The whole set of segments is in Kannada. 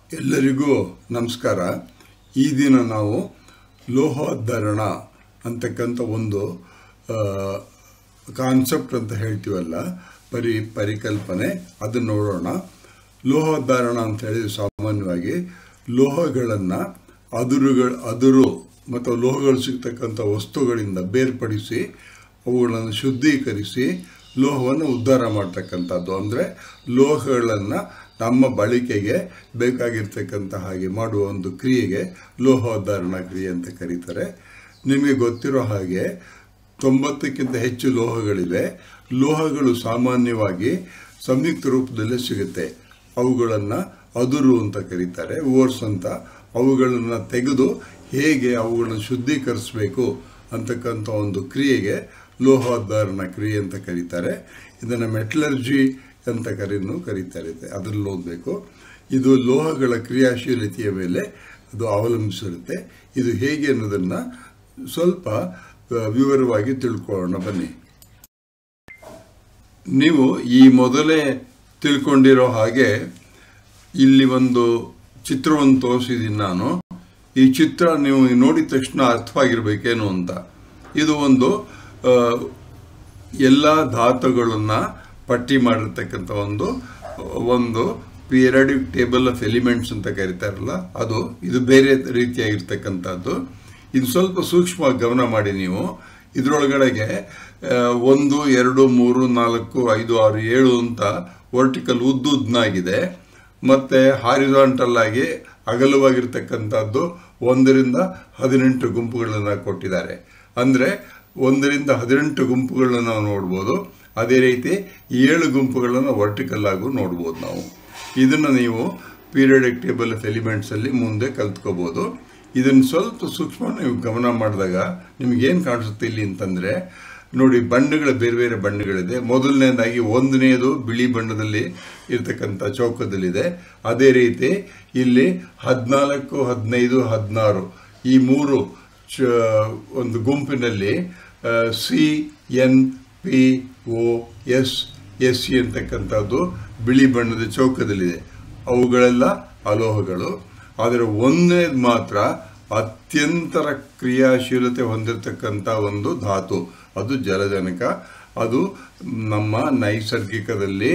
ಎಲ್ಲರಿಗೂ ನಮಸ್ಕಾರ. ಈ ದಿನ ನಾವು ಲೋಹೋದ್ಧರಣ ಅಂತಕ್ಕಂಥ ಒಂದು ಕಾನ್ಸೆಪ್ಟ್ ಅಂತ ಹೇಳ್ತೀವಲ್ಲ, ಪರಿಕಲ್ಪನೆ, ಅದನ್ನು ನೋಡೋಣ. ಲೋಹೋದ್ಧರಣ ಅಂತ ಹೇಳಿದ್ರೆ ಸಾಮಾನ್ಯವಾಗಿ ಲೋಹಗಳನ್ನು ಅದುರು ಮತ್ತು ಲೋಹಗಳು ಸಿಗ್ತಕ್ಕಂಥ ವಸ್ತುಗಳಿಂದ ಬೇರ್ಪಡಿಸಿ ಅವುಗಳನ್ನು ಶುದ್ಧೀಕರಿಸಿ ಲೋಹವನ್ನು ಉದ್ಧಾರ ಮಾಡ್ತಕ್ಕಂಥದ್ದು. ಅಂದರೆ ಲೋಹಗಳನ್ನು ನಮ್ಮ ಬಳಕೆಗೆ ಬೇಕಾಗಿರ್ತಕ್ಕಂಥ ಹಾಗೆ ಮಾಡುವ ಒಂದು ಕ್ರಿಯೆಗೆ ಲೋಹೋದ್ಧಾರಣ ಕ್ರಿಯೆ ಅಂತ ಕರೀತಾರೆ. ನಿಮಗೆ ಗೊತ್ತಿರೋ ಹಾಗೆ 90ಕ್ಕಿಂತ ಹೆಚ್ಚು ಲೋಹಗಳಿವೆ. ಲೋಹಗಳು ಸಾಮಾನ್ಯವಾಗಿ ಸಂಯುಕ್ತ ರೂಪದಲ್ಲೇ ಸಿಗುತ್ತೆ. ಅವುಗಳನ್ನು ಅದುರು ಅಂತ ಕರೀತಾರೆ, ಓರ್ಸ್ ಅಂತ. ಅವುಗಳನ್ನು ತೆಗೆದು ಹೇಗೆ ಅವುಗಳನ್ನು ಶುದ್ಧೀಕರಿಸಬೇಕು ಅಂತಕ್ಕಂಥ ಒಂದು ಕ್ರಿಯೆಗೆ ಲೋಹೋದ್ಧಾರಣ ಕ್ರಿಯೆ ಅಂತ ಕರೀತಾರೆ. ಇದನ್ನು ಮೆಟಲರ್ಜಿ ಅಂತ ಕರೀತಾರೆ. ಅದರಲ್ಲಿ ಓದಬೇಕು. ಇದು ಲೋಹಗಳ ಕ್ರಿಯಾಶೀಲತೆಯ ಮೇಲೆ ಅದು ಅವಲಂಬಿಸಿರುತ್ತೆ. ಇದು ಹೇಗೆ ಅನ್ನೋದನ್ನು ಸ್ವಲ್ಪ ವಿವರವಾಗಿ ತಿಳ್ಕೊಳ್ಳೋಣ ಬನ್ನಿ. ನೀವು ಈ ಮೊದಲೇ ತಿಳ್ಕೊಂಡಿರೋ ಹಾಗೆ ಇಲ್ಲಿ ಒಂದು ಚಿತ್ರವನ್ನು ತೋರಿಸಿದ್ದೀನಿ ನಾನು. ಈ ಚಿತ್ರ ನೀವು ನೋಡಿದ ತಕ್ಷಣ ಅರ್ಥವಾಗಿರ್ಬೇಕೇನು ಅಂತ. ಇದು ಎಲ್ಲ ಧಾತುಗಳನ್ನು ಪಟ್ಟಿ ಮಾಡಿರ್ತಕ್ಕಂಥ ಒಂದು ಪಿರಿಯಾಡಿಕ್ ಟೇಬಲ್ ಆಫ್ ಎಲಿಮೆಂಟ್ಸ್ ಅಂತ ಕರೀತಾರಲ್ಲ, ಇದು ಬೇರೆ ರೀತಿಯಾಗಿರ್ತಕ್ಕಂಥದ್ದು. ಇದು ಸ್ವಲ್ಪ ಸೂಕ್ಷ್ಮವಾಗಿ ಗಮನ ಮಾಡಿ ನೀವು. ಇದರೊಳಗಡೆಗೆ 1, 2, 3, 4, 5, 6, 7 ಅಂತ ವರ್ಟಿಕಲ್ ಉದ್ದನಾಗಿದೆ. ಮತ್ತು ಹಾರಿಜಾಂಟಲ್ ಆಗಿ ಅಗಲವಾಗಿರ್ತಕ್ಕಂಥದ್ದು 1ರಿಂದ 18 ಗುಂಪುಗಳನ್ನು ಕೊಟ್ಟಿದ್ದಾರೆ. ಅಂದರೆ 1ರಿಂದ 18 ಗುಂಪುಗಳನ್ನ ನಾವು ನೋಡ್ಬೋದು. ಅದೇ ರೀತಿ 7 ಗುಂಪುಗಳನ್ನು ವರ್ಟಿಕಲ್ ಆಗೂ ನೋಡ್ಬೋದು ನಾವು. ಇದನ್ನು ನೀವು ಪೀರಿಯಾಡಿಕ್ ಟೇಬಲ್ ಆಫ್ ಎಲಿಮೆಂಟ್ಸಲ್ಲಿ ಮುಂದೆ ಕಲ್ತ್ಕೋಬೋದು. ಇದನ್ನು ಸ್ವಲ್ಪ ಸೂಕ್ಷ್ಮ ನೀವು ಗಮನ ಮಾಡಿದಾಗ ನಿಮಗೇನು ಕಾಣಿಸುತ್ತೆ ಇಲ್ಲಿ ಅಂತಂದರೆ, ನೋಡಿ, ಬಣ್ಣಗಳ ಬೇರೆ ಬೇರೆ ಬಣ್ಣಗಳಿದೆ. ಮೊದಲನೇದಾಗಿ 1ನೇದು ಬಿಳಿ ಬಣ್ಣದಲ್ಲಿ ಇರ್ತಕ್ಕಂಥ ಚೌಕದಲ್ಲಿದೆ. ಅದೇ ರೀತಿ ಇಲ್ಲಿ 14, 15, 16 ಈ 3 ಒಂದು ಗುಂಪಿನಲ್ಲಿ CNPOSSE ಅಂತಕ್ಕಂಥದ್ದು ಬಿಳಿ ಬಣ್ಣದ ಚೌಕದಲ್ಲಿದೆ. ಅವುಗಳೆಲ್ಲ ಅಲೋಹಗಳು. ಆದರೆ 1ನೇದು ಮಾತ್ರ ಅತ್ಯಂತರ ಕ್ರಿಯಾಶೀಲತೆ ಹೊಂದಿರತಕ್ಕಂಥ ಒಂದು ಧಾತು, ಅದು ಜಲಜನಕ. ಅದು ನಮ್ಮ ನೈಸರ್ಗಿಕದಲ್ಲಿ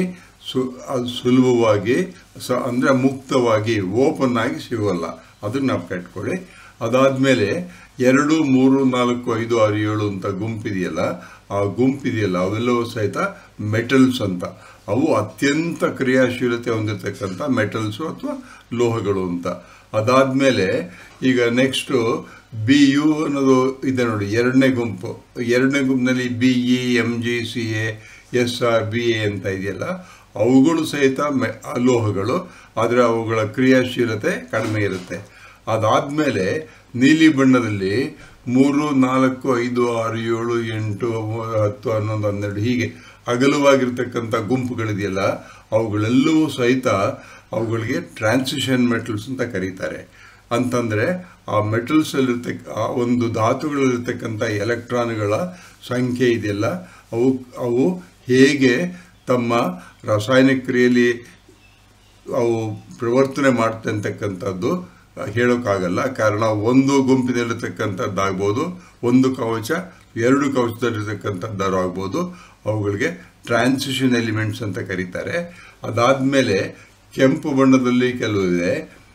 ಸುಲಭವಾಗಿ ಅಂದರೆ ಮುಕ್ತವಾಗಿ ಓಪನ್ ಆಗಿ ಸಿಗೋಲ್ಲ. ಅದನ್ನು ನಾವು ಕಟ್ಕೊಳ್ಳಿ. ಅದಾದಮೇಲೆ 2, 3, 4, 5, 6, 7 ಅಂತ ಗುಂಪಿದೆಯಲ್ಲ, ಅವೆಲ್ಲವೂ ಸಹಿತ ಮೆಟಲ್ಸ್ ಅಂತ. ಅವು ಅತ್ಯಂತ ಕ್ರಿಯಾಶೀಲತೆ ಹೊಂದಿರತಕ್ಕಂಥ ಮೆಟಲ್ಸು ಅಥವಾ ಲೋಹಗಳು ಅಂತ. ಅದಾದಮೇಲೆ ಈಗ ನೆಕ್ಸ್ಟು BU ಅನ್ನೋದು ಇದೆ ನೋಡಿ, 2ನೇ ಗುಂಪು. 2ನೇ ಗುಂಪಿನಲ್ಲಿ BE, MG, CA, SR, BA ಅಂತ ಇದೆಯಲ್ಲ, ಅವುಗಳು ಸಹಿತ ಲೋಹಗಳು. ಆದರೆ ಅವುಗಳ ಕ್ರಿಯಾಶೀಲತೆ ಕಡಿಮೆ ಇರುತ್ತೆ. ಅದಾದಮೇಲೆ ನೀಲಿ ಬಣ್ಣದಲ್ಲಿ 3, 4, 5, 6, 7, 8, 10, 11, 12 ಹೀಗೆ ಅಗಲವಾಗಿರ್ತಕ್ಕಂಥ ಗುಂಪುಗಳಿದೆಯಲ್ಲ, ಅವುಗಳೆಲ್ಲವೂ ಸಹಿತ ಅವುಗಳಿಗೆ ಟ್ರಾನ್ಸಿಷನ್ ಮೆಟಲ್ಸ್ ಅಂತ ಕರೀತಾರೆ. ಅಂತಂದರೆ ಆ ಮೆಟಲ್ಸಲ್ಲಿರ್ತಕ್ಕ ಒಂದು ಧಾತುಗಳಲ್ಲಿರ್ತಕ್ಕಂಥ ಎಲೆಕ್ಟ್ರಾನ್ಗಳ ಸಂಖ್ಯೆ ಇದೆಯಲ್ಲ, ಅವು ಹೇಗೆ ತಮ್ಮ ರಾಸಾಯನಿಕ ಕ್ರಿಯೆಯಲ್ಲಿ ಅವು ಪ್ರವರ್ತನೆ ಮಾಡ್ತೆ ಅಂತಕ್ಕಂಥದ್ದು ಹೇಳೋಕ್ಕಾಗಲ್ಲ. ಕಾರಣ ಒಂದು ಗುಂಪಿನಲ್ಲಿರ್ತಕ್ಕಂಥದ್ದಾಗ್ಬೋದು, ಒಂದು ಕವಚ 2 ಕವಚದಲ್ಲಿರ್ತಕ್ಕಂಥದ್ದಾರು ಆಗ್ಬೋದು. ಅವುಗಳಿಗೆ ಟ್ರಾನ್ಸಿಷನ್ ಎಲಿಮೆಂಟ್ಸ್ ಅಂತ ಕರೀತಾರೆ. ಅದಾದಮೇಲೆ ಕೆಂಪು ಬಣ್ಣದಲ್ಲಿ ಕೆಲವಿದೆ.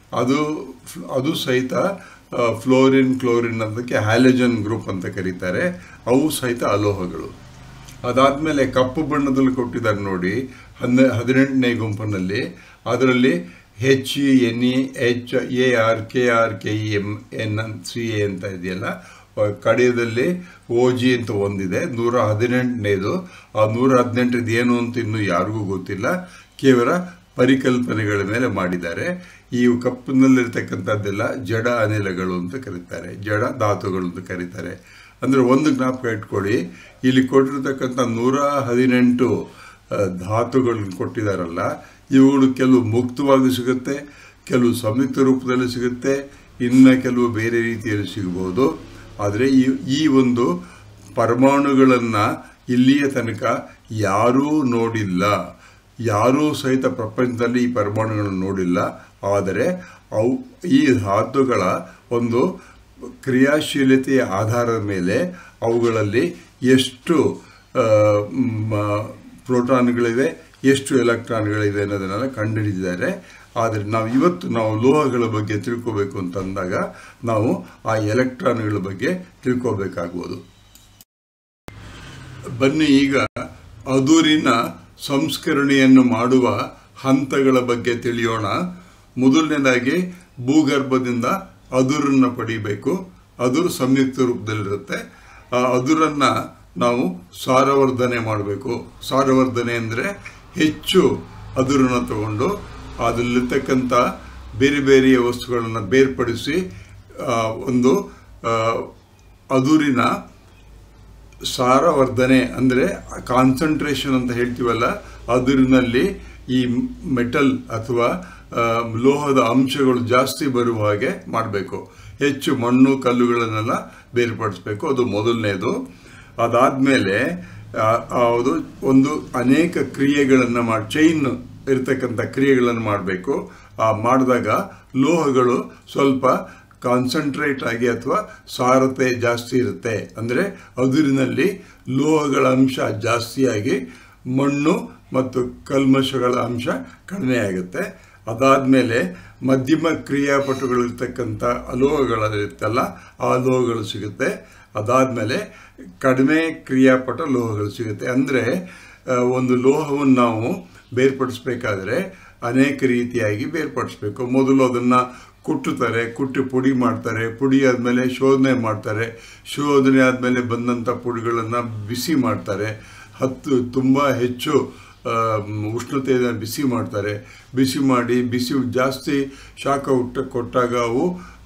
ಅದು ಸಹಿತ ಕ್ಲೋರಿನ್ ಅದಕ್ಕೆ ಹ್ಯಾಲಜನ್ ಗ್ರೂಪ್ ಅಂತ ಕರೀತಾರೆ. ಅವು ಸಹಿತ ಅಲೋಹಗಳು. ಅದಾದಮೇಲೆ ಕಪ್ಪು ಬಣ್ಣದಲ್ಲಿ ಕೊಟ್ಟಿದ್ದಾರೆ ನೋಡಿ, 18ನೇ ಗುಂಪಿನಲ್ಲಿ. ಅದರಲ್ಲಿ HNE, HAR, KR, KEM, NCA ಅಂತ ಇದೆಯಲ್ಲ, ಕಡೆಯದಲ್ಲಿ OG ಅಂತ ಒಂದಿದೆ, 118ನೇದು. ಆ 118ದು ಏನು ಅಂತ ಇನ್ನೂ ಯಾರಿಗೂ ಗೊತ್ತಿಲ್ಲ. ಕೇವಲ ಪರಿಕಲ್ಪನೆಗಳ ಮೇಲೆ ಮಾಡಿದ್ದಾರೆ. ಈ ಕಪ್ಪಿನಲ್ಲಿರ್ತಕ್ಕಂಥದ್ದೆಲ್ಲ ಜಡ ಅನಿಲಗಳು ಅಂತ ಕರೀತಾರೆ, ಜಡ ಧಾತುಗಳು ಅಂತ ಕರೀತಾರೆ. ಅಂದರೆ ಒಂದು ಜ್ಞಾಪಕ ಇಟ್ಕೊಳ್ಳಿ, ಇಲ್ಲಿ ಕೊಟ್ಟಿರ್ತಕ್ಕಂಥ 118 ಧಾತುಗಳನ್ನ ಕೊಟ್ಟಿದ್ದಾರಲ್ಲ, ಇವುಗಳು ಕೆಲವು ಮುಕ್ತವಾಗಿ ಸಿಗುತ್ತೆ, ಕೆಲವು ಸಂಯುಕ್ತ ರೂಪದಲ್ಲಿ ಸಿಗುತ್ತೆ, ಇನ್ನು ಕೆಲವು ಬೇರೆ ರೀತಿಯಲ್ಲಿ ಸಿಗಬಹುದು. ಆದರೆ ಈ ಒಂದು ಪರಮಾಣುಗಳನ್ನು ಇಲ್ಲಿಯ ತನಕ ಯಾರೂ ನೋಡಿಲ್ಲ. ಯಾರೂ ಸಹಿತ ಪ್ರಪಂಚದಲ್ಲಿ ಈ ಪರಮಾಣುಗಳನ್ನು ನೋಡಿಲ್ಲ. ಆದರೆ ಈ ಧಾತುಗಳ ಒಂದು ಕ್ರಿಯಾಶೀಲತೆಯ ಆಧಾರದ ಮೇಲೆ ಅವುಗಳಲ್ಲಿ ಎಷ್ಟು ಪ್ರೋಟಾನ್ಗಳಿವೆ, ಎಷ್ಟು ಎಲೆಕ್ಟ್ರಾನ್ಗಳಿವೆ ಅನ್ನೋದನ್ನೆಲ್ಲ ಕಂಡುಹಿಡಿದಿದ್ದಾರೆ. ಆದರೆ ನಾವು ಲೋಹಗಳ ಬಗ್ಗೆ ತಿಳ್ಕೋಬೇಕು ಅಂತಂದಾಗ ನಾವು ಆ ಎಲೆಕ್ಟ್ರಾನ್ಗಳ ಬಗ್ಗೆ ತಿಳ್ಕೋಬೇಕಾಗ್ಬೋದು. ಬನ್ನಿ ಈಗ ಅದುರಿನ ಸಂಸ್ಕರಣೆಯನ್ನು ಮಾಡುವ ಹಂತಗಳ ಬಗ್ಗೆ ತಿಳಿಯೋಣ. ಮೊದಲನೇದಾಗಿ ಭೂಗರ್ಭದಿಂದ ಅದುರನ್ನು ಪಡಿಬೇಕು. ಅದುರು ಸಂಯುಕ್ತ ರೂಪದಲ್ಲಿರುತ್ತೆ. ಆ ಅದುರನ್ನು ನಾವು ಸಾರವರ್ಧನೆ ಮಾಡಬೇಕು. ಸಾರವರ್ಧನೆ ಅಂದರೆ ಹೆಚ್ಚು ಅದುರನ್ನು ತಗೊಂಡು ಅದರಲ್ಲಿರ್ತಕ್ಕಂಥ ಬೇರೆ ಬೇರೆಯ ವಸ್ತುಗಳನ್ನು ಬೇರ್ಪಡಿಸಿ ಒಂದು ಅದುರಿನ ಸಾರವರ್ಧನೆ ಅಂದರೆ ಕಾನ್ಸಂಟ್ರೇಷನ್ ಅಂತ ಹೇಳ್ತೀವಲ್ಲ, ಅದುರಿನಲ್ಲಿ ಈ ಮೆಟಲ್ ಅಥವಾ ಲೋಹದ ಅಂಶಗಳು ಜಾಸ್ತಿ ಬರುವ ಹಾಗೆ ಮಾಡಬೇಕು. ಹೆಚ್ಚು ಮಣ್ಣು ಕಲ್ಲುಗಳನ್ನೆಲ್ಲ ಬೇರ್ಪಡಿಸ್ಬೇಕು. ಅದು ಮೊದಲನೇದು. ಅದಾದಮೇಲೆ ಅದು ಒಂದು ಅನೇಕ ಕ್ರಿಯೆಗಳನ್ನು ಚೈನ್ ಇರತಕ್ಕಂಥ ಕ್ರಿಯೆಗಳನ್ನು ಮಾಡಬೇಕು. ಮಾಡಿದಾಗ ಲೋಹಗಳು ಸ್ವಲ್ಪ ಕಾನ್ಸಂಟ್ರೇಟ್ ಆಗಿ ಅಥವಾ ಸಾರತೆ ಜಾಸ್ತಿ ಇರುತ್ತೆ. ಅಂದರೆ ಅದುರಿನಲ್ಲಿ ಲೋಹಗಳ ಅಂಶ ಜಾಸ್ತಿಯಾಗಿ ಮಣ್ಣು ಮತ್ತು ಕಲ್ಮಶಗಳ ಅಂಶ ಕಡಿಮೆ ಆಗುತ್ತೆ. ಅದಾದಮೇಲೆ ಮಧ್ಯಮ ಕ್ರಿಯಾಪಟುಗಳಿರ್ತಕ್ಕಂಥ ಲೋಹಗಳಿರುತ್ತಲ್ಲ, ಆ ಲೋಹಗಳು ಸಿಗುತ್ತೆ. ಅದಾದಮೇಲೆ ಕಡಿಮೆ ಕ್ರಿಯಾಪಟ ಲೋಹಗಳು ಸಿಗುತ್ತೆ. ಅಂದರೆ ಒಂದು ಲೋಹವನ್ನು ನಾವು ಬೇರ್ಪಡಿಸ್ಬೇಕಾದ್ರೆ ಅನೇಕ ರೀತಿಯಾಗಿ ಬೇರ್ಪಡಿಸ್ಬೇಕು. ಮೊದಲು ಅದನ್ನು ಕುಟ್ಟುತ್ತಾರೆ, ಕುಟ್ಟಿ ಪುಡಿ ಮಾಡ್ತಾರೆ. ಪುಡಿ ಆದಮೇಲೆ ಶೋಧನೆ ಮಾಡ್ತಾರೆ. ಶೋಧನೆ ಆದಮೇಲೆ ಬಂದಂಥ ಪುಡಿಗಳನ್ನು ಬಿಸಿ ಮಾಡ್ತಾರೆ. ತುಂಬ ಹೆಚ್ಚು ಉಷ್ಣತೆಯನ್ನು ಬಿಸಿ ಮಾಡ್ತಾರೆ. ಬಿಸಿ ಮಾಡಿ ಜಾಸ್ತಿ ಶಾಖ ಕೊಟ್ಟಾಗ ಅವು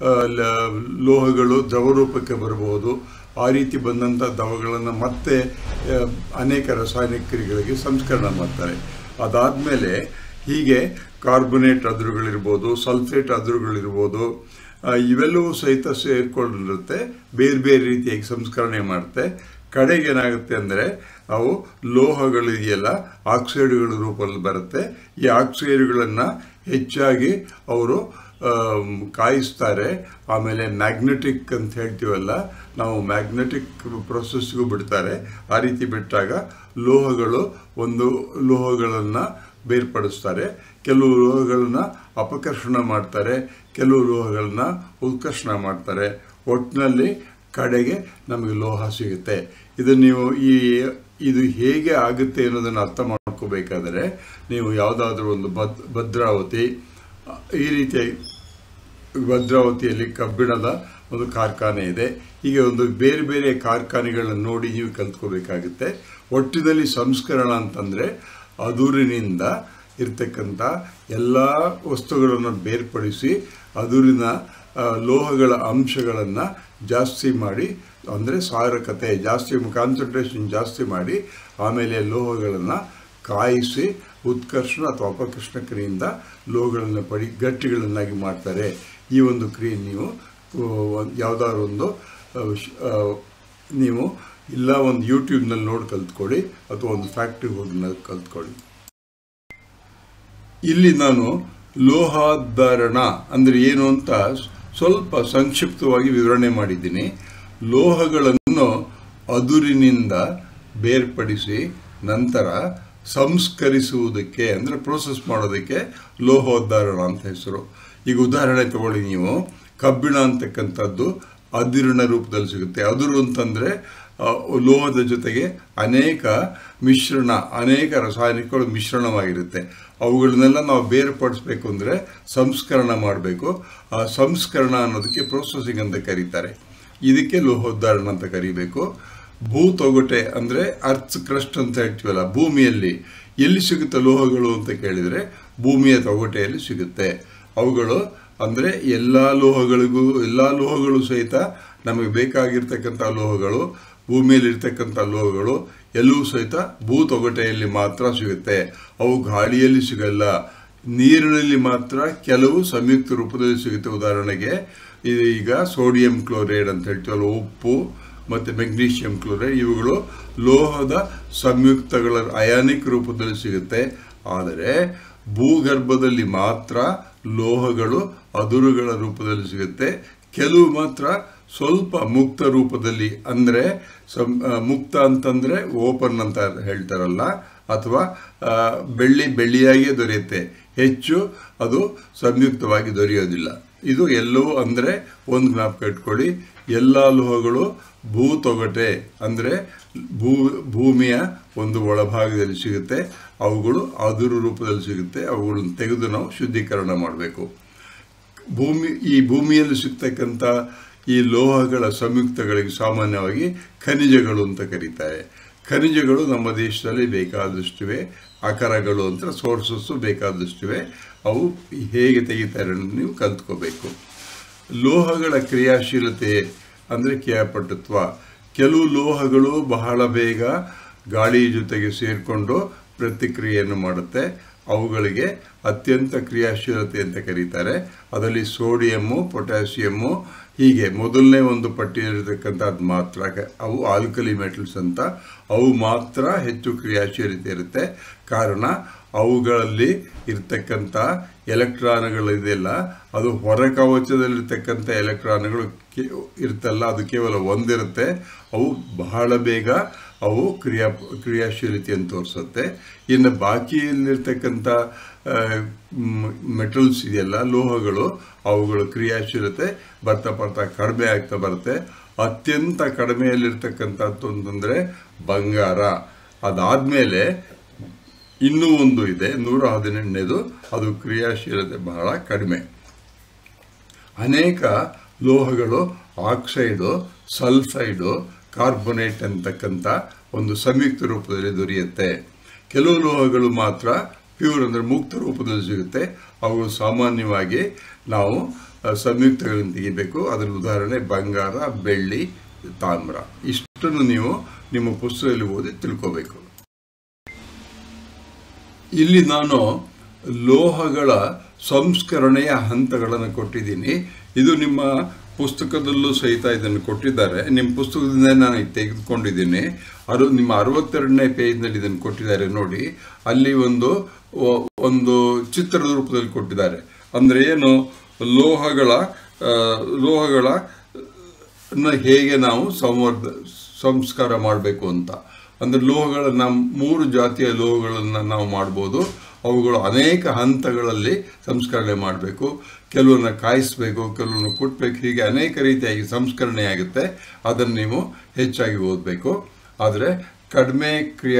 ಲೋಹಗಳು ದ್ರವರೂಪಕ್ಕೆ ಬರಬಹುದು. ಆ ರೀತಿ ಬಂದಂಥ ದ್ರವಗಳನ್ನು ಮತ್ತೆ ಅನೇಕ ರಾಸಾಯನಿಕ ಕ್ರಿಯೆಗಳಿಗೆ ಸಂಸ್ಕರಣೆ ಮಾಡ್ತಾರೆ. ಅದಾದಮೇಲೆ ಹೀಗೆ ಕಾರ್ಬೊನೇಟ್ ಅದುರುಗಳಿರ್ಬೋದು, ಸಲ್ಫೇಟ್ ಅದುರುಗಳಿರ್ಬೋದು, ಇವೆಲ್ಲವೂ ಸಹಿತ ಸೇರಿಕೊಂಡಿರುತ್ತೆ. ಬೇರೆ ಬೇರೆ ರೀತಿಯಾಗಿ ಸಂಸ್ಕರಣೆ ಮಾಡುತ್ತೆ. ಕಡೆಗೆ ಏನಾಗುತ್ತೆ ಅಂದರೆ ಅವು ಲೋಹಗಳಿದೆಯಲ್ಲ, ಆಕ್ಸೈಡ್ಗಳ ರೂಪದಲ್ಲಿ ಬರುತ್ತೆ. ಈ ಆಕ್ಸೈಡ್ಗಳನ್ನು ಹೆಚ್ಚಾಗಿ ಅವರು ಕಾಯಿಸ್ತಾರೆ. ಆಮೇಲೆ ಮ್ಯಾಗ್ನೆಟಿಕ್ ಅಂತ ಹೇಳ್ತೀವಲ್ಲ, ನಾವು ಮ್ಯಾಗ್ನೆಟಿಕ್ ಪ್ರೊಸೆಸ್ಗೂ ಬಿಡ್ತಾರೆ. ಆ ರೀತಿ ಬಿಟ್ಟಾಗ ಲೋಹಗಳನ್ನು ಬೇರ್ಪಡಿಸ್ತಾರೆ. ಕೆಲವು ಲೋಹಗಳನ್ನು ಅಪಕರ್ಷಣ ಮಾಡ್ತಾರೆ, ಕೆಲವು ಲೋಹಗಳನ್ನು ಉತ್ಕರ್ಷಣ ಮಾಡ್ತಾರೆ. ಒಟ್ಟಿನಲ್ಲಿ ಕಡೆಗೆ ನಮಗೆ ಲೋಹ ಸಿಗುತ್ತೆ. ಇದು ಹೇಗೆ ಆಗುತ್ತೆ ಅನ್ನೋದನ್ನು ಅರ್ಥ ಮಾಡ್ಕೋಬೇಕಾದರೆ ನೀವು ಯಾವುದಾದ್ರೂ ಒಂದು ಭದ್ರಾವತಿ, ಈ ರೀತಿಯಾಗಿ ಭದ್ರಾವತಿಯಲ್ಲಿ ಕಬ್ಬಿಣದ ಒಂದು ಕಾರ್ಖಾನೆ ಇದೆ. ಹೀಗೆ ಒಂದು ಬೇರೆ ಬೇರೆ ಕಾರ್ಖಾನೆಗಳನ್ನು ನೋಡಿ ನೀವು ಕಲ್ತ್ಕೋಬೇಕಾಗುತ್ತೆ. ಒಟ್ಟಿನಲ್ಲಿ ಸಂಸ್ಕರಣ ಅಂತಂದರೆ ಅದುರಿನಿಂದ ಇರ್ತಕ್ಕಂಥ ಎಲ್ಲ ವಸ್ತುಗಳನ್ನು ಬೇರ್ಪಡಿಸಿ ಅದುರಿನ ಲೋಹಗಳ ಅಂಶಗಳನ್ನು ಜಾಸ್ತಿ ಮಾಡಿ, ಅಂದರೆ ಸಾರಕತೆ ಜಾಸ್ತಿ, ಕಾನ್ಸಂಟ್ರೇಷನ್ ಜಾಸ್ತಿ ಮಾಡಿ, ಆಮೇಲೆ ಲೋಹಗಳನ್ನು ಕಾಯಿಸಿ ಉತ್ಕರ್ಷಣ ಅಥವಾ ಅಪಕರ್ಷಣ ಕ್ರಿಯೆಯಿಂದ ಲೋಹಗಳನ್ನು ಗಟ್ಟಿಗಳನ್ನಾಗಿ ಮಾಡ್ತಾರೆ. ಈ ಒಂದು ಕ್ರಿಯೆ ನೀವು ಯಾವುದಾದ್ರು ಒಂದು ನೀವು ಇಲ್ಲ ಒಂದು ಯೂಟ್ಯೂಬ್ನಲ್ಲಿ ನೋಡಿ ಕಲ್ತ್ಕೊಳ್ಳಿ, ಅಥವಾ ಒಂದು ಫ್ಯಾಕ್ಟ್ರಿಗೆ ಹೋಗಿ ಕಲ್ತ್ಕೊಳ್ಳಿ. ಇಲ್ಲಿ ನಾನು ಲೋಹಾಧಾರಣ ಅಂದರೆ ಏನು ಅಂತ ಸ್ವಲ್ಪ ಸಂಕ್ಷಿಪ್ತವಾಗಿ ವಿವರಣೆ ಮಾಡಿದ್ದೀನಿ. ಲೋಹಗಳನ್ನು ಅದುರಿನಿಂದ ಬೇರ್ಪಡಿಸಿ ನಂತರ ಸಂಸ್ಕರಿಸುವುದಕ್ಕೆ ಅಂದರೆ ಪ್ರೋಸೆಸ್ ಮಾಡೋದಕ್ಕೆ ಲೋಹೋದ್ಧಾರಣ ಅಂತ ಹೆಸರು. ಈಗ ಉದಾಹರಣೆ ತಗೊಳ್ಳಿ, ನೀವು ಕಬ್ಬಿಣ ಅಂತಕ್ಕಂಥದ್ದು ಅದಿರಿನ ರೂಪದಲ್ಲಿ ಸಿಗುತ್ತೆ. ಅದುರು ಅಂತಂದರೆ ಲೋಹದ ಜೊತೆಗೆ ಅನೇಕ ರಾಸಾಯನಿಕಗಳು ಮಿಶ್ರಣವಾಗಿರುತ್ತೆ. ಅವುಗಳನ್ನೆಲ್ಲ ನಾವು ಬೇರ್ಪಡಿಸ್ಬೇಕು ಅಂದರೆ ಸಂಸ್ಕರಣ ಮಾಡಬೇಕು. ಆ ಸಂಸ್ಕರಣ ಅನ್ನೋದಕ್ಕೆ ಪ್ರೋಸೆಸಿಂಗ್ ಅಂತ ಕರೀತಾರೆ. ಇದಕ್ಕೆ ಲೋಹೋದ್ಧಾರಣ ಅಂತ ಕರಿಬೇಕು. ಭೂತೊಗಟೆ ಅಂದರೆ ಅರ್ತ್ ಕ್ರಸ್ಟ್ ಅಂತ ಹೇಳ್ತೀವಲ್ಲ, ಭೂಮಿಯಲ್ಲಿ ಎಲ್ಲಿ ಸಿಗುತ್ತೆ ಲೋಹಗಳು ಅಂತ ಕೇಳಿದರೆ ಭೂಮಿಯ ತೊಗಟೆಯಲ್ಲಿ ಸಿಗುತ್ತೆ. ಅವುಗಳು ಅಂದರೆ ಎಲ್ಲ ಲೋಹಗಳು ಸಹಿತ ನಮಗೆ ಬೇಕಾಗಿರ್ತಕ್ಕಂಥ ಲೋಹಗಳು, ಭೂಮಿಯಲ್ಲಿರ್ತಕ್ಕಂಥ ಲೋಹಗಳು ಎಲ್ಲವೂ ಸಹಿತ ಭೂತೊಗಟೆಯಲ್ಲಿ ಮಾತ್ರ ಸಿಗುತ್ತೆ. ಅವು ಗಾಳಿಯಲ್ಲಿ ಸಿಗಲ್ಲ. ನೀರಿನಲ್ಲಿ ಮಾತ್ರ ಕೆಲವು ಸಂಯುಕ್ತ ರೂಪದಲ್ಲಿ ಸಿಗುತ್ತೆ. ಉದಾಹರಣೆಗೆ ಈಗ ಸೋಡಿಯಂ ಕ್ಲೋರೈಡ್ ಅಂತ ಹೇಳ್ತೀವಲ್ಲ, ಉಪ್ಪು ಮತ್ತು ಮೆಗ್ನೀಷಿಯಂ ಕ್ಲೋರೈಡ್, ಇವುಗಳು ಲೋಹದ ಸಂಯುಕ್ತಗಳ ಅಯಾನಿಕ್ ರೂಪದಲ್ಲಿ ಸಿಗುತ್ತೆ. ಆದರೆ ಭೂಗರ್ಭದಲ್ಲಿ ಮಾತ್ರ ಲೋಹಗಳು ಅದುರುಗಳ ರೂಪದಲ್ಲಿ ಸಿಗುತ್ತೆ. ಕೆಲವು ಮಾತ್ರ ಸ್ವಲ್ಪ ಮುಕ್ತ ರೂಪದಲ್ಲಿ, ಅಂದರೆ ಮುಕ್ತ ಅಂತಂದರೆ ಓಪನ್ ಅಂತ ಹೇಳ್ತಾರಲ್ಲ, ಅಥವಾ ಬೆಳ್ಳಿಯಾಗಿಯೇ ದೊರೆಯುತ್ತೆ. ಹೆಚ್ಚು ಅದು ಸಂಯುಕ್ತವಾಗಿ ದೊರೆಯೋದಿಲ್ಲ. ಇದು ಎಲ್ಲವೂ ಅಂದರೆ ಒಂದು ಜ್ಞಾಪಕ ಇಟ್ಕೊಳ್ಳಿ, ಎಲ್ಲ ಲೋಹಗಳು ಭೂತೊಗಟೆ ಅಂದರೆ ಭೂಮಿಯ ಒಂದು ಒಳಭಾಗದಲ್ಲಿ ಸಿಗುತ್ತೆ. ಅವುಗಳು ಅದುರು ರೂಪದಲ್ಲಿ ಸಿಗುತ್ತೆ. ಅವುಗಳನ್ನು ತೆಗೆದು ನಾವು ಶುದ್ಧೀಕರಣ ಮಾಡಬೇಕು. ಈ ಭೂಮಿಯಲ್ಲಿ ಸಿಗ್ತಕ್ಕಂಥ ಈ ಲೋಹಗಳ ಸಂಯುಕ್ತಗಳಿಗೆ ಸಾಮಾನ್ಯವಾಗಿ ಖನಿಜಗಳು ಅಂತ ಕರೀತಾರೆ. ಖನಿಜಗಳು ನಮ್ಮ ದೇಶದಲ್ಲಿ ಬೇಕಾದಷ್ಟಿವೆ. ಅಕರಗಳು ಅಂತ ಸೋರ್ಸಸ್ಸು ಬೇಕಾದಷ್ಟಿವೆ. ಅವು ಹೇಗೆ ತೆಗಿತಾರೆ ಅಂತ ನೀವು ಕಲ್ತ್ಕೋಬೇಕು. ಲೋಹಗಳ ಕ್ರಿಯಾಶೀಲತೆ ಅಂದರೆ ಕ್ರಿಯಾಪಟುತ್ವ. ಕೆಲವು ಲೋಹಗಳು ಬಹಳ ಬೇಗ ಗಾಳಿ ಜೊತೆಗೆ ಸೇರಿಕೊಂಡು ಪ್ರತಿಕ್ರಿಯೆಯನ್ನು ಮಾಡುತ್ತೆ. ಅವುಗಳಿಗೆ ಅತ್ಯಂತ ಕ್ರಿಯಾಶೀಲತೆ ಅಂತ ಕರೀತಾರೆ. ಅದರಲ್ಲಿ ಸೋಡಿಯಮ್ಮು, ಪೊಟ್ಯಾಸಿಯಮ್ಮು, ಹೀಗೆ ಮೊದಲನೇ ಒಂದು ಪಟ್ಟಿಯಲ್ಲಿರ್ತಕ್ಕಂಥದ್ದು ಮಾತ್ರ, ಅವು ಆಲ್ಕಲಿ ಮೆಟಲ್ಸ್ ಅಂತ, ಅವು ಮಾತ್ರ ಹೆಚ್ಚು ಕ್ರಿಯಾಶೀಲತೆ ಇರುತ್ತೆ. ಕಾರಣ ಅವುಗಳಲ್ಲಿ ಇರ್ತಕ್ಕಂಥ ಎಲೆಕ್ಟ್ರಾನ್ಗಳಿದೆಯಲ್ಲ, ಅದು ಹೊರಕವಚದಲ್ಲಿರ್ತಕ್ಕಂಥ ಎಲೆಕ್ಟ್ರಾನ್ಗಳು ಇರ್ತಲ್ಲ, ಅದು ಕೇವಲ ಒಂದಿರುತ್ತೆ. ಅವು ಬಹಳ ಬೇಗ ಅವು ಕ್ರಿಯಾಶೀಲತೆಯನ್ನು ತೋರಿಸುತ್ತೆ. ಇನ್ನು ಬಾಕಿಯಲ್ಲಿರ್ತಕ್ಕಂಥ ಮೆಟಲ್ಸ್ ಇದೆಯಲ್ಲ, ಲೋಹಗಳು, ಅವುಗಳ ಕ್ರಿಯಾಶೀಲತೆ ಬರ್ತಾ ಕಡಿಮೆ ಆಗ್ತಾ ಬರುತ್ತೆ. ಅತ್ಯಂತ ಕಡಿಮೆಯಲ್ಲಿರ್ತಕ್ಕಂಥದ್ದು ಅಂತಂದರೆ ಬಂಗಾರ. ಅದಾದಮೇಲೆ ಇನ್ನೂ ಒಂದು ಇದೆ 118ನೇದು, ಅದು ಕ್ರಿಯಾಶೀಲತೆ ಬಹಳ ಕಡಿಮೆ. ಅನೇಕ ಲೋಹಗಳು ಆಕ್ಸೈಡು, ಸಲ್ಫೈಡು, ಕಾರ್ಬೊನೇಟ್ ಅಂತಕ್ಕಂಥ ಒಂದು ಸಂಯುಕ್ತ ರೂಪದಲ್ಲಿ ದೊರೆಯುತ್ತೆ. ಕೆಲವು ಲೋಹಗಳು ಮಾತ್ರ ಪ್ಯೂರ್ ಅಂದರೆ ಮುಕ್ತ ರೂಪದಲ್ಲಿ ಸಿಗುತ್ತೆ. ಅವು ಸಾಮಾನ್ಯವಾಗಿ ನಾವು ಸಂಯುಕ್ತಗಳನ್ನು ತೆಗಿಬೇಕು. ಅದರ ಉದಾಹರಣೆ ಬಂಗಾರ, ಬೆಳ್ಳಿ, ತಾಮ್ರ. ಇಷ್ಟನ್ನು ನೀವು ನಿಮ್ಮ ಪುಸ್ತಕದಲ್ಲಿ ಓದಿ ತಿಳ್ಕೋಬೇಕು. ಇಲ್ಲಿ ನಾನು ಲೋಹಗಳ ಸಂಸ್ಕರಣೆಯ ಹಂತಗಳನ್ನು ಕೊಟ್ಟಿದ್ದೀನಿ. ಇದು ನಿಮ್ಮ ಪುಸ್ತಕದಲ್ಲೂ ಸಹಿತ ಇದನ್ನು ಕೊಟ್ಟಿದ್ದಾರೆ. ನಿಮ್ಮ ಪುಸ್ತಕದಿಂದ ನಾನು ತೆಗೆದುಕೊಂಡಿದ್ದೀನಿ. ಅದು ನಿಮ್ಮ 62ನೇ ಪೇಜ್ನಲ್ಲಿ ಇದನ್ನು ಕೊಟ್ಟಿದ್ದಾರೆ ನೋಡಿ. ಅಲ್ಲಿ ಒಂದು ಚಿತ್ರದ ರೂಪದಲ್ಲಿ ಕೊಟ್ಟಿದ್ದಾರೆ. ಅಂದರೆ ಏನು, ಲೋಹಗಳ ಹೇಗೆ ನಾವು ಸಂಸ್ಕಾರ ಮಾಡಬೇಕು ಅಂತ. ಅಂದರೆ ಲೋಹಗಳನ್ನು 3 ಜಾತಿಯ ಲೋಹಗಳನ್ನು ನಾವು ಮಾಡ್ಬೋದು. ಅವುಗಳು ಅನೇಕ ಹಂತಗಳಲ್ಲಿ ಸಂಸ್ಕರಣೆ ಮಾಡಬೇಕು. ಕೆಲವನ್ನ ಕಾಯಿಸಬೇಕು, ಕೆಲವನ್ನು ಕುಟ್ಟಬೇಕು, ಹೀಗೆ ಅನೇಕ ರೀತಿಯಾಗಿ ಸಂಸ್ಕರಣೆ ಆಗುತ್ತೆ. ಅದನ್ನು ನೀವು ಹೆಚ್ಚಾಗಿ ಓದಬೇಕು. ಆದರೆ ಕಡಿಮೆ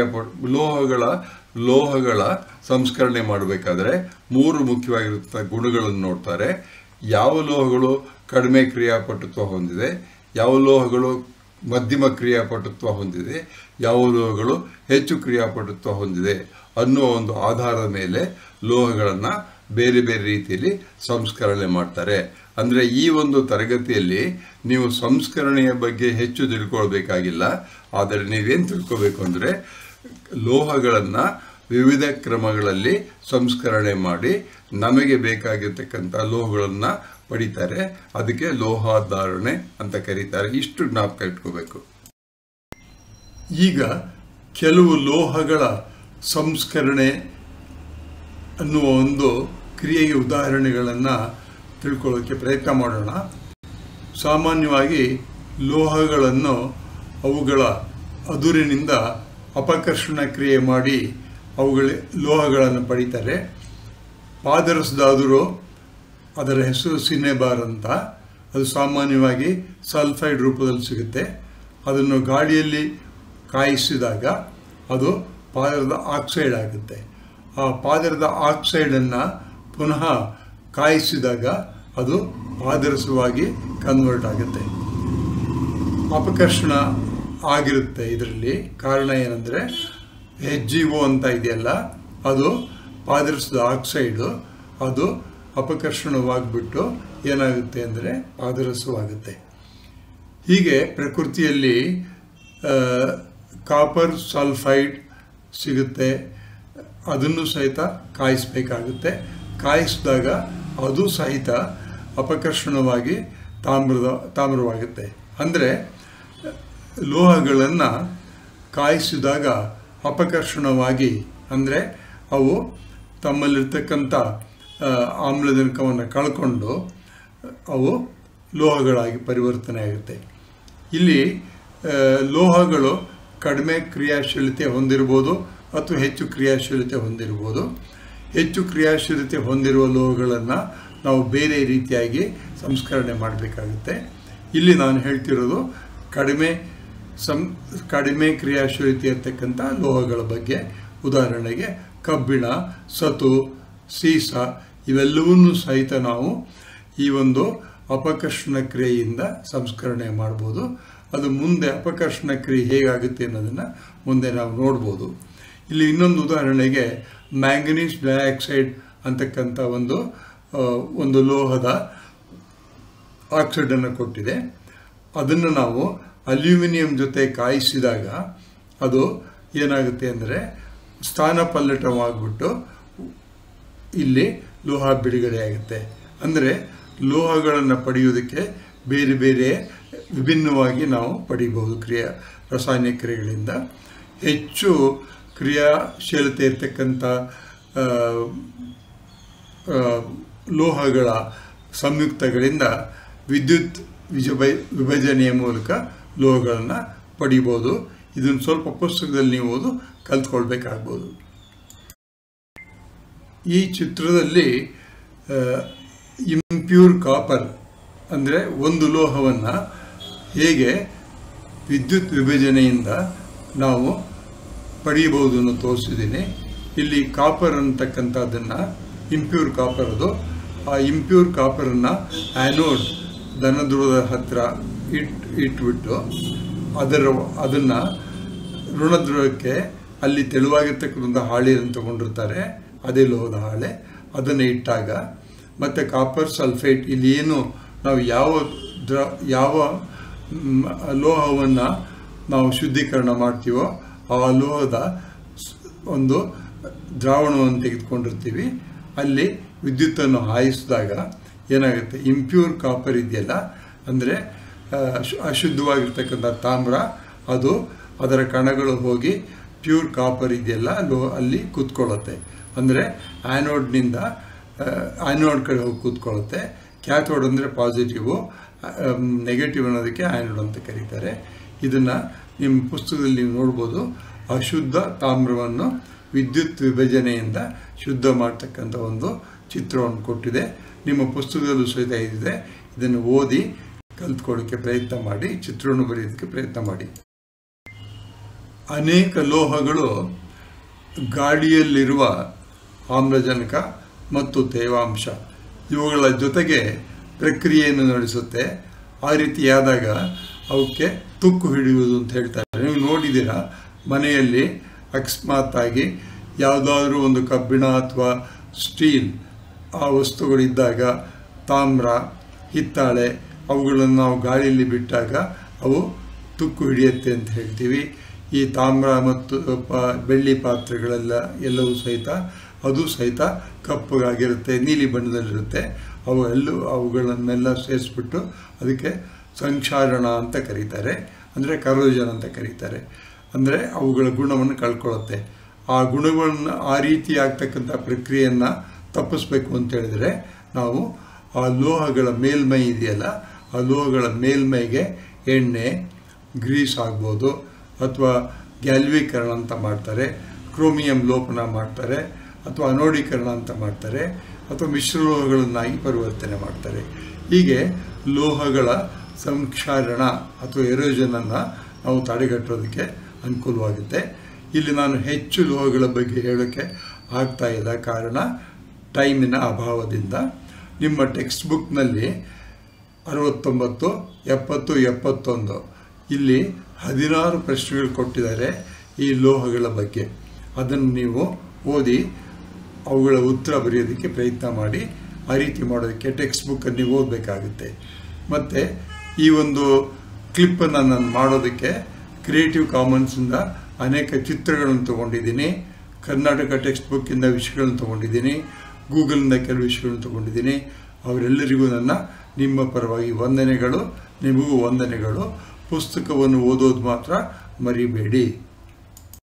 ಲೋಹಗಳ ಸಂಸ್ಕರಣೆ ಮಾಡಬೇಕಾದ್ರೆ 3 ಮುಖ್ಯವಾಗಿರುತ್ತ ಗುಣಗಳನ್ನು ನೋಡ್ತಾರೆ. ಯಾವ ಲೋಹಗಳು ಕಡಿಮೆ ಕ್ರಿಯಾಪಟುತ್ವ ಹೊಂದಿದೆ, ಯಾವ ಲೋಹಗಳು ಮಧ್ಯಮ ಕ್ರಿಯಾಪಟುತ್ವ ಹೊಂದಿದೆ, ಯಾವ ಲೋಹಗಳು ಹೆಚ್ಚು ಕ್ರಿಯಾಪಟುತ್ವ ಹೊಂದಿದೆ ಅನ್ನುವ ಒಂದು ಆಧಾರದ ಮೇಲೆ ಲೋಹಗಳನ್ನು ಬೇರೆ ಬೇರೆ ರೀತಿಯಲ್ಲಿ ಸಂಸ್ಕರಣೆ ಮಾಡ್ತಾರೆ. ಅಂದರೆ ಈ ಒಂದು ತರಗತಿಯಲ್ಲಿ ನೀವು ಸಂಸ್ಕರಣೆಯ ಬಗ್ಗೆ ಹೆಚ್ಚು ತಿಳ್ಕೊಳ್ಬೇಕಾಗಿಲ್ಲ. ಆದರೆ ನೀವೇನು ತಿಳ್ಕೋಬೇಕು ಅಂದರೆ ಲೋಹಗಳನ್ನು ವಿವಿಧ ಕ್ರಮಗಳಲ್ಲಿ ಸಂಸ್ಕರಣೆ ಮಾಡಿ ನಮಗೆ ಬೇಕಾಗಿರ್ತಕ್ಕಂಥ ಲೋಹಗಳನ್ನು ಪಡಿತಾರೆ. ಅದಕ್ಕೆ ಲೋಹಾಧಾರಣೆ ಅಂತ ಕರೀತಾರೆ. ಇಷ್ಟು ಜ್ಞಾಪಕ ಇಟ್ಕೋಬೇಕು. ಈಗ ಕೆಲವು ಲೋಹಗಳ ಸಂಸ್ಕರಣೆ ಅನ್ನುವ ಒಂದು ಕ್ರಿಯೆಗೆ ಉದಾಹರಣೆಗಳನ್ನು ತಿಳ್ಕೊಳ್ಳೋಕ್ಕೆ ಪ್ರಯತ್ನ ಮಾಡೋಣ. ಸಾಮಾನ್ಯವಾಗಿ ಲೋಹಗಳನ್ನು ಅವುಗಳ ಅದುರಿನಿಂದ ಅಪಕರ್ಷಣ ಕ್ರಿಯೆ ಮಾಡಿ ಲೋಹಗಳನ್ನು ಪಡಿತಾರೆ. ಪಾದರಸದ ಅದುರು, ಅದರ ಹೆಸರು ಸಿನೆಬಾರ್ ಅಂತ, ಅದು ಸಾಮಾನ್ಯವಾಗಿ ಸಲ್ಫೈಡ್ ರೂಪದಲ್ಲಿ ಸಿಗುತ್ತೆ. ಅದನ್ನು ಗಾಳಿಯಲ್ಲಿ ಕಾಯಿಸಿದಾಗ ಅದು ಪಾದರದ ಆಕ್ಸೈಡ್ ಆಗುತ್ತೆ. ಆ ಪಾದರದ ಆಕ್ಸೈಡನ್ನು ಪುನಃ ಕಾಯಿಸಿದಾಗ ಅದು ಪಾದರಸವಾಗಿ ಕನ್ವರ್ಟ್ ಆಗುತ್ತೆ. ಅಪಕರ್ಷಣ ಆಗಿರುತ್ತೆ ಇದರಲ್ಲಿ. ಕಾರಣ ಏನಂದರೆ HgO ಅಂತ ಇದೆಯಲ್ಲ, ಅದು ಪಾದರಸದ ಆಕ್ಸೈಡು, ಅದು ಅಪಕರ್ಷಣವಾಗಿಬಿಟ್ಟು ಏನಾಗುತ್ತೆ ಅಂದರೆ ಪಾದರಸವಾಗುತ್ತೆ. ಹೀಗೆ ಪ್ರಕೃತಿಯಲ್ಲಿ ಕಾಪರ್ ಸಲ್ಫೈಡ್ ಸಿಗುತ್ತೆ. ಅದನ್ನು ಸಹಿತ ಕಾಯಿಸಬೇಕಾಗುತ್ತೆ. ಕಾಯಿಸಿದಾಗ ಅದು ಸಹಿತ ಅಪಕರ್ಷಣವಾಗಿ ತಾಮ್ರವಾಗುತ್ತೆ. ಅಂದರೆ ಲೋಹಗಳನ್ನು ಕಾಯಿಸಿದಾಗ ಅಪಕರ್ಷಣವಾಗಿ, ಅಂದರೆ ಅವು ತಮ್ಮಲ್ಲಿರ್ತಕ್ಕಂಥ ಆಮ್ಲಜನಕವನ್ನು ಕಳ್ಕೊಂಡು ಅವು ಲೋಹಗಳಾಗಿ ಪರಿವರ್ತನೆ ಆಗುತ್ತೆ. ಇಲ್ಲಿ ಲೋಹಗಳು ಕಡಿಮೆ ಕ್ರಿಯಾಶೀಲತೆ ಹೊಂದಿರ್ಬೋದು ಅಥವಾ ಹೆಚ್ಚು ಕ್ರಿಯಾಶೀಲತೆ ಹೊಂದಿರ್ಬೋದು. ಹೆಚ್ಚು ಕ್ರಿಯಾಶೀಲತೆ ಹೊಂದಿರುವ ಲೋಹಗಳನ್ನು ನಾವು ಬೇರೆ ರೀತಿಯಾಗಿ ಸಂಸ್ಕರಣೆ ಮಾಡಬೇಕಾಗುತ್ತೆ. ಇಲ್ಲಿ ನಾನು ಹೇಳ್ತಿರೋದು ಕಡಿಮೆ ಕ್ರಿಯಾಶೀಲತೆ ಇರ್ತಕ್ಕಂಥ ಲೋಹಗಳ ಬಗ್ಗೆ. ಉದಾಹರಣೆಗೆ ಕಬ್ಬಿಣ, ಸತು, ಸೀಸ ಇವೆಲ್ಲವನ್ನೂ ಸಹಿತ ನಾವು ಈ ಒಂದು ಅಪಕರ್ಷಣ ಕ್ರಿಯೆಯಿಂದ ಸಂಸ್ಕರಣೆ ಮಾಡ್ಬೋದು. ಅದು ಮುಂದೆ ಅಪಕರ್ಷಣ ಕ್ರಿಯೆ ಹೇಗಾಗುತ್ತೆ ಅನ್ನೋದನ್ನು ಮುಂದೆ ನಾವು ನೋಡ್ಬೋದು. ಇಲ್ಲಿ ಇನ್ನೊಂದು ಉದಾಹರಣೆಗೆ ಮ್ಯಾಂಗನೀಸ್ ಡೈಆಕ್ಸೈಡ್ ಅಂತಕ್ಕಂಥ ಒಂದು ಲೋಹದ ಆಕ್ಸೈಡನ್ನು ಕೊಟ್ಟಿದೆ. ಅದನ್ನು ನಾವು ಅಲ್ಯೂಮಿನಿಯಂ ಜೊತೆ ಕಾಯಿಸಿದಾಗ ಅದು ಏನಾಗುತ್ತೆ ಅಂದರೆ ಸ್ಥಾನಪಲ್ಲಟವಾಗಿಬಿಟ್ಟು ಇಲ್ಲಿ ಲೋಹ ಬಿಡುಗಡೆ ಆಗುತ್ತೆ. ಅಂದರೆ ಲೋಹಗಳನ್ನು ಪಡೆಯುವುದಕ್ಕೆ ಬೇರೆ ಬೇರೆ ವಿಭಿನ್ನವಾಗಿ ನಾವು ಪಡಿಬಹುದು ರಾಸಾಯನಿಕ ಕ್ರಿಯೆಗಳಿಂದ. ಹೆಚ್ಚು ಕ್ರಿಯಾಶೀಲತೆ ಇರ್ತಕ್ಕಂಥ ಲೋಹಗಳ ಸಂಯುಕ್ತಗಳಿಂದ ವಿದ್ಯುತ್ ವಿಭಜನೆಯ ಮೂಲಕ ಲೋಹಗಳನ್ನು ಪಡಿಬೋದು. ಇದನ್ನು ಸ್ವಲ್ಪ ಪುಸ್ತಕದಲ್ಲಿ ನೀವು ಕಲ್ತ್ಕೊಳ್ಬೇಕಾಗ್ಬೋದು. ಈ ಚಿತ್ರದಲ್ಲಿ ಇಂಪ್ಯೂರ್ ಕಾಪರ್ ಅಂದರೆ ಒಂದು ಲೋಹವನ್ನು ಹೇಗೆ ವಿದ್ಯುತ್ ವಿಭಜನೆಯಿಂದ ನಾವು ಪಡೆಯಬಹುದು ಅನ್ನೋ ತೋರಿಸಿದ್ದೀನಿ. ಇಲ್ಲಿ ಕಾಪರ್ ಅಂತಕ್ಕಂಥದ್ದನ್ನು ಇಂಪ್ಯೂರ್ ಕಾಪರ್ ಅದು. ಆ ಇಂಪ್ಯೂರ್ ಕಾಪರನ್ನು ಆ್ಯನೋಡ್ ಧನಧ್ರುವದ ಹತ್ತಿರ ಇಟ್ಬಿಟ್ಟು ಅದನ್ನು ಋಣಧ್ರುವಕ್ಕೆ ಅಲ್ಲಿ ತೆಳುವಾಗಿರ್ತಕ್ಕಂಥ ಹಾಳೆಯನ್ನು ತಗೊಂಡಿರ್ತಾರೆ, ಅದೇ ಲೋಹದ ಹಾಳೆ, ಅದನ್ನು ಇಟ್ಟಾಗ ಮತ್ತು ಕಾಪರ್ ಸಲ್ಫೇಟ್ ಇಲ್ಲಿ ಏನು ನಾವು ಯಾವ ಲೋಹವನ್ನು ನಾವು ಶುದ್ಧೀಕರಣ ಮಾಡ್ತೀವೋ ಆ ಲೋಹದ ಒಂದು ದ್ರಾವಣವನ್ನು ತೆಗೆದುಕೊಂಡಿರ್ತೀವಿ. ಅಲ್ಲಿ ವಿದ್ಯುತ್ತನ್ನು ಹಾಯಿಸಿದಾಗ ಏನಾಗುತ್ತೆ, ಇಂಪ್ಯೂರ್ ಕಾಪರ್ ಇದೆಯಲ್ಲ, ಅಂದರೆ ಅಶುದ್ಧವಾಗಿರ್ತಕ್ಕಂಥ ತಾಮ್ರ, ಅದು ಅದರ ಕಣಗಳು ಹೋಗಿ ಪ್ಯೂರ್ ಕಾಪರ್ ಇದೆಯಲ್ಲ ಅಲ್ಲಿ ಕೂತ್ಕೊಳ್ಳುತ್ತೆ. ಅಂದರೆ ಆ್ಯನೋಡ್ ಕಡೆ ಹೋಗಿ ಕೂತ್ಕೊಳ್ಳುತ್ತೆ. ಕ್ಯಾಥೋಡ್ ಅಂದರೆ ಪಾಸಿಟಿವು, ನೆಗೆಟಿವ್ ಅನ್ನೋದಕ್ಕೆ ಆ್ಯನೋಡ್ ಅಂತ ಕರೀತಾರೆ. ಇದನ್ನು ನಿಮ್ಮ ಪುಸ್ತಕದಲ್ಲಿ ನೀವು ನೋಡ್ಬೋದು. ಅಶುದ್ಧ ತಾಮ್ರವನ್ನು ವಿದ್ಯುತ್ ವಿಭಜನೆಯಿಂದ ಶುದ್ಧ ಮಾಡ್ತಕ್ಕಂಥ ಒಂದು ಚಿತ್ರವನ್ನು ಕೊಟ್ಟಿದೆ. ನಿಮ್ಮ ಪುಸ್ತಕದಲ್ಲೂ ಸಹಿತ ಇದೆ. ಇದನ್ನು ಓದಿ ಕಲ್ತ್ಕೊಳ್ಳೋಕ್ಕೆ ಪ್ರಯತ್ನ ಮಾಡಿ, ಚಿತ್ರವನ್ನು ಬರೆಯೋದಕ್ಕೆ ಪ್ರಯತ್ನ ಮಾಡಿ. ಅನೇಕ ಲೋಹಗಳು ಗಾಳಿಯಲ್ಲಿರುವ ಆಮ್ಲಜನಕ ಮತ್ತು ತೇವಾಂಶ ಇವುಗಳ ಜೊತೆಗೆ ಪ್ರಕ್ರಿಯೆಯನ್ನು ನಡೆಸುತ್ತೆ. ಆ ರೀತಿಯಾದಾಗ ಅವಕ್ಕೆ ತುಕ್ಕು ಹಿಡಿಯುವುದು ಅಂತ ಹೇಳ್ತಾರೆ. ನೀವು ನೋಡಿದ್ದೀರಾ, ಮನೆಯಲ್ಲಿ ಅಕಸ್ಮಾತ್ತಾಗಿ ಯಾವುದಾದ್ರೂ ಒಂದು ಕಬ್ಬಿಣ ಅಥವಾ ಸ್ಟೀಲ್ ಆ ವಸ್ತುಗಳಿದ್ದಾಗ, ತಾಮ್ರ, ಹಿತ್ತಾಳೆ ಅವುಗಳನ್ನು ನಾವು ಗಾಳಿಯಲ್ಲಿ ಬಿಟ್ಟಾಗ ಅವು ತುಕ್ಕು ಹಿಡಿಯುತ್ತೆ ಅಂತ ಹೇಳ್ತೀವಿ. ಈ ತಾಮ್ರ ಮತ್ತು ಬೆಳ್ಳಿ ಪಾತ್ರೆಗಳೆಲ್ಲ ಎಲ್ಲವೂ ಸಹಿತ ಅದು ಸಹಿತ ಕಪ್ಪಗಾಗಿರುತ್ತೆ, ನೀಲಿ ಬಣ್ಣದಲ್ಲಿರುತ್ತೆ. ಅವುಗಳನ್ನೆಲ್ಲ ಸೇರಿಸ್ಬಿಟ್ಟು ಅದಕ್ಕೆ ಸಂಕ್ಷಾರಣ ಅಂತ ಕರೀತಾರೆ, ಅಂದರೆ ಕರೋಜನ್ ಅಂತ ಕರೀತಾರೆ. ಅಂದರೆ ಅವುಗಳ ಗುಣವನ್ನು ಕಳ್ಕೊಳ್ಳುತ್ತೆ. ಆ ಗುಣಗಳನ್ನು ಆ ರೀತಿ ಆಗ್ತಕ್ಕಂಥ ಪ್ರಕ್ರಿಯೆಯನ್ನು ತಪ್ಪಿಸ್ಬೇಕು ಅಂತ ಹೇಳಿದರೆ ನಾವು ಆ ಲೋಹಗಳ ಮೇಲ್ಮೈ ಇದೆಯಲ್ಲ, ಆ ಲೋಹಗಳ ಮೇಲ್ಮೈಗೆ ಎಣ್ಣೆ, ಗ್ರೀಸ್ ಆಗ್ಬೋದು, ಅಥವಾ ಗ್ಯಾಲ್ವೀಕರಣ ಅಂತ ಮಾಡ್ತಾರೆ, ಕ್ರೋಮಿಯಂ ಲೇಪನ ಮಾಡ್ತಾರೆ, ಅಥವಾ ಅನೋಡೀಕರಣ ಅಂತ ಮಾಡ್ತಾರೆ, ಅಥವಾ ಮಿಶ್ರಲೋಹಗಳನ್ನಾಗಿ ಪರಿವರ್ತನೆ ಮಾಡ್ತಾರೆ. ಹೀಗೆ ಲೋಹಗಳ ಸಂಕ್ಷಾರಣ ಅಥವಾ ಎರೋಜನನ್ನು ನಾವು ತಡೆಗಟ್ಟೋದಕ್ಕೆ ಅನುಕೂಲವಾಗುತ್ತೆ. ಇಲ್ಲಿ ನಾನು ಹೆಚ್ಚು ಲೋಹಗಳ ಬಗ್ಗೆ ಹೇಳೋಕ್ಕೆ ಆಗ್ತಾ ಇಲ್ಲ, ಕಾರಣ ಟೈಮಿನ ಅಭಾವದಿಂದ. ನಿಮ್ಮ ಟೆಕ್ಸ್ಟ್ ಬುಕ್ನಲ್ಲಿ 69, 70, 71 ಇಲ್ಲಿ 16 ಪ್ರಶ್ನೆಗಳು ಕೊಟ್ಟಿದ್ದಾರೆ ಈ ಲೋಹಗಳ ಬಗ್ಗೆ. ಅದನ್ನು ನೀವು ಓದಿ ಅವುಗಳ ಉತ್ತರ ಬರೆಯೋದಕ್ಕೆ ಪ್ರಯತ್ನ ಮಾಡಿ. ಆ ರೀತಿ ಮಾಡೋದಕ್ಕೆ ಟೆಕ್ಸ್ಟ್ ಬುಕ್ಕನ್ನು ನೀವು ಓದಬೇಕಾಗುತ್ತೆ. ಮತ್ತು ಈ ಒಂದು ಕ್ಲಿಪ್ಪನ್ನು ನಾನು ಮಾಡೋದಕ್ಕೆ ಕ್ರಿಯೇಟಿವ್ ಕಾಮನ್ಸಿಂದ ಅನೇಕ ಚಿತ್ರಗಳನ್ನು ತೊಗೊಂಡಿದ್ದೀನಿ, ಕರ್ನಾಟಕ ಟೆಕ್ಸ್ಟ್ ಬುಕ್ಕಿಂದ ವಿಷಯಗಳನ್ನು ತೊಗೊಂಡಿದ್ದೀನಿ, ಗೂಗಲ್ನಿಂದ ಕೆಲವು ವಿಷಯಗಳನ್ನು ತೊಗೊಂಡಿದ್ದೀನಿ. ಅವರೆಲ್ಲರಿಗೂ ನಿಮ್ಮ ಪರವಾಗಿ ವಂದನೆಗಳು, ನಿಮಗೂ ವಂದನೆಗಳು. ಪುಸ್ತಕವನ್ನು ಓದೋದು ಮಾತ್ರ ಮರಿಬೇಡಿ.